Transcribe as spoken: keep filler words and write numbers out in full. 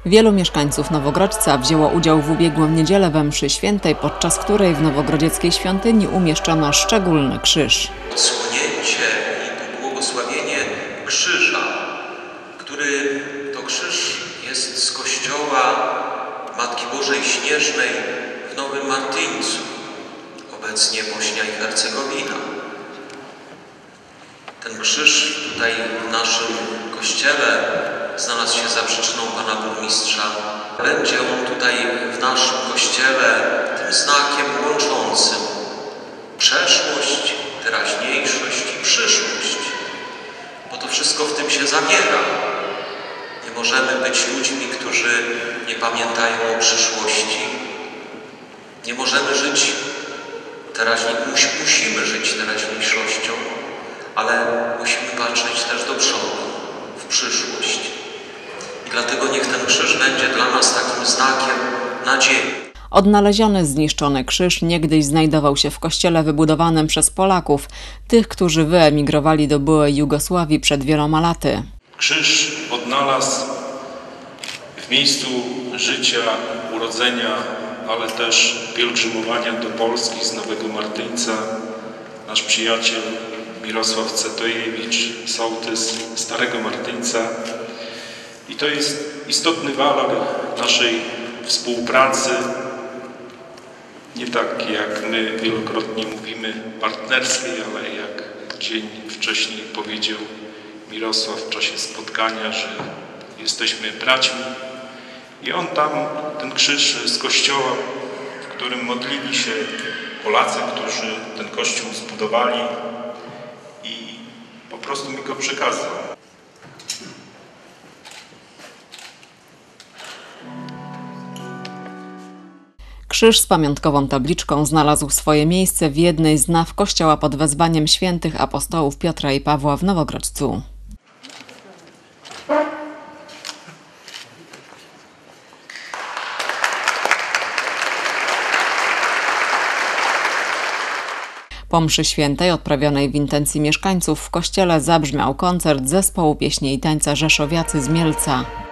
Wielu mieszkańców Nowogrodzca wzięło udział w ubiegłą niedzielę we mszy świętej, podczas której w nowogrodzieckiej świątyni umieszczono szczególny krzyż. Odsłonięcie i pobłogosławienie krzyża, który to krzyż jest z kościoła Matki Bożej Śnieżnej w Nowym Martyńcu, obecnie Bośnia i Hercegowina. Ten krzyż tutaj w naszym kościele znalazł się za przyczyną pana burmistrza. Będzie on tutaj w naszym kościele tym znakiem łączącym przeszłość, teraźniejszość i przyszłość, bo to wszystko w tym się zawiera. Nie możemy być ludźmi, którzy nie pamiętają o przyszłości. Nie możemy żyć teraźniejszością, musimy żyć teraźniejszością, ale musimy patrzeć też do przodu, w przyszłość. I dlatego niech ten krzyż będzie dla nas takim znakiem nadziei. Odnaleziony zniszczony krzyż niegdyś znajdował się w kościele wybudowanym przez Polaków, tych, którzy wyemigrowali do byłej Jugosławii przed wieloma laty. Krzyż odnalazł w miejscu życia, urodzenia, ale też pielgrzymowania do Polski z Nowego Martyńca nasz przyjaciel Mirosław Cetojewicz, sołtys Starego Martyńca. I to jest istotny walor naszej współpracy, nie tak jak my wielokrotnie mówimy partnerskiej, ale jak dzień wcześniej powiedział Mirosław w czasie spotkania, że jesteśmy braćmi. I on tam, ten krzyż z kościoła, w którym modlili się Polacy, którzy ten kościół zbudowali, i po prostu mi go przekazał. Krzyż z pamiątkową tabliczką znalazł swoje miejsce w jednej z naw kościoła pod wezwaniem świętych apostołów Piotra i Pawła w Nowogrodzcu. Po mszy świętej odprawionej w intencji mieszkańców w kościele zabrzmiał koncert zespołu pieśni i tańca Rzeszowiacy z Mielca.